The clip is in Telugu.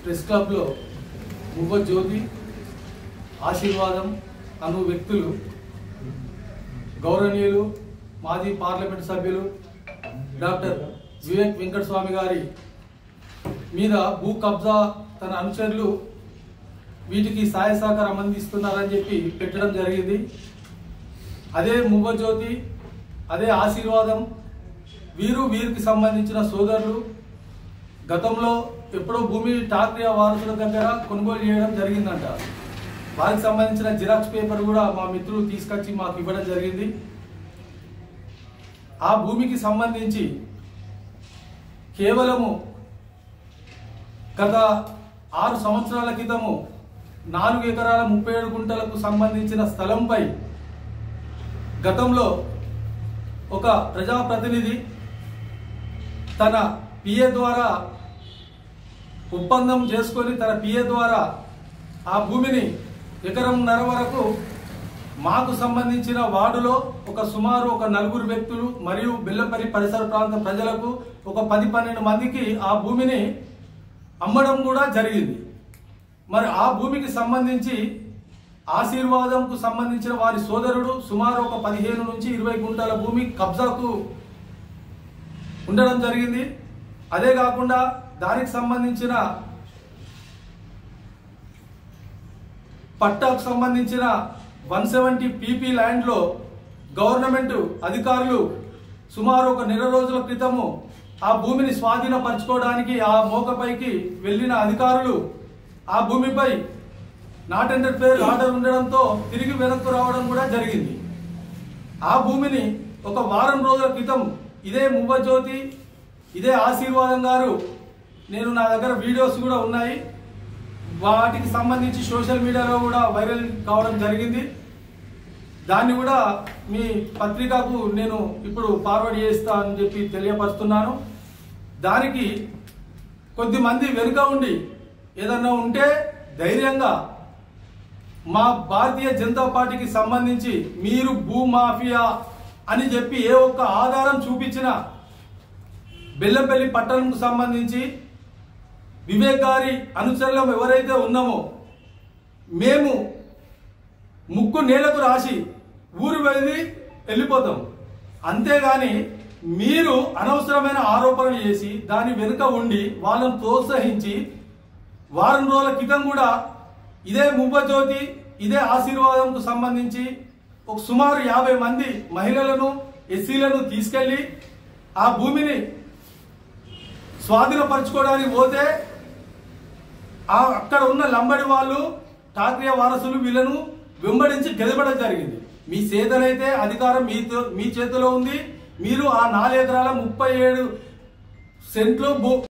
ప్రెస్ క్లబ్లో మువ్వ జ్యోతి, ఆశీర్వాదం అను వ్యక్తులు గౌరవనీయులు మాజీ పార్లమెంట్ సభ్యులు డాక్టర్ వివేక్ వెంకటస్వామి గారి మీద భూ కబ్జా తన అనుచరులు వీటికి సహాయ సహకారం అందిస్తున్నారని చెప్పి పెట్టడం జరిగింది. అదే మువ్వ జ్యోతి, అదే ఆశీర్వాదం వీరికి సంబంధించిన సోదరులు గతంలో ఎప్పుడో భూమి ఠాక్రే వారసుల దగ్గర కొనుగోలు చేయడం జరిగిందంట. వారికి సంబంధించిన జిరాక్స్ పేపర్ కూడా మా మిత్రులు తీసుకొచ్చి మాకు ఇవ్వడం జరిగింది. ఆ భూమికి సంబంధించి కేవలము గత 6 సంవత్సరాల క్రితము 4 ఎకరాల 37 గుంటలకు సంబంధించిన స్థలంపై గతంలో ఒక ప్రజాప్రతినిధి తన పిఏ ద్వారా ఒప్పందం చేసుకొని తన పిఏ ద్వారా ఆ భూమిని 1.5 ఎకరం వరకు మాకు సంబంధించిన వార్డులో సుమారు 4 వ్యక్తులు మరియు బెల్లంపల్లి పరిసర ప్రాంత ప్రజలకు 10-12 మందికి ఆ భూమిని అమ్మడం కూడా జరిగింది. మరి ఆ భూమికి సంబంధించి ఆశీర్వాదంకు సంబంధించిన వారి సోదరుడు సుమారు 15 నుంచి 20 గుంటల భూమి కబ్జాకు ఉండడం జరిగింది. అదే కాకుండా దానికి సంబంధించిన పట్టాకు సంబంధించిన 170 PP ల్యాండ్లో గవర్నమెంట్ అధికారులు సుమారు 1 నెల రోజుల క్రితము ఆ భూమిని స్వాధీనపరచుకోవడానికి ఆ మోకపైకి వెళ్ళిన అధికారులు ఆ భూమిపై నాట్ ఇంటర్ఫేర్ ఆర్డర్ ఉండడంతో తిరిగి వెనక్కు రావడం కూడా జరిగింది. ఆ భూమిని 1 వారం రోజుల క్రితం ఇదే మువ్వ జ్యోతి, ఇదే ఆశీర్వాదం గారు, నా దగ్గర వీడియోస్ కూడా ఉన్నాయి, వాటికి సంబంధించి సోషల్ మీడియాలో కూడా వైరల్ కావడం జరిగింది. దాన్ని కూడా మీ పత్రికకు నేను ఇప్పుడు ఫార్వర్డ్ చేస్తా అని చెప్పి తెలియపరుస్తున్నాను. దానికి కొద్దిమంది వెనుక ఉండి ఏదన్నా ఉంటే ధైర్యంగా మా భారతీయ జనతా పార్టీకి సంబంధించి మీరు భూమాఫియా అని చెప్పి ఏ ఒక్క ఆధారం చూపించిన బెల్లంపల్లి పట్టణంకు సంబంధించి వివేక్ గారి అనుచరులం ఎవరైతే ఉన్నామో మేము ముక్కు నేలకు రాసి ఊరు వెళ్ళిపోతాం. అంతేగాని మీరు అనవసరమైన ఆరోపణలు చేసి దాని వెనుక ఉండి వాళ్ళను ప్రోత్సహించి వారం రోజుల క్రితం కూడా ఇదే మువ్వ జ్యోతి, ఇదే ఆశీర్వాదంకు సంబంధించి సుమారు 50 మంది మహిళలను, ఎస్సీలను తీసుకెళ్లి ఆ భూమిని స్వాధీనపరచుకోవడానికి పోతే అక్కడ ఉన్న లంబడి వాళ్ళు ఠాక్రే వారసులు వీళ్ళను వెంబడించి గెలవడం జరిగింది. మీ చేతనైతే అధికారం మీ చేతిలో ఉంది. మీరు ఆ 4 ఎకరాల 37 సెంట్లు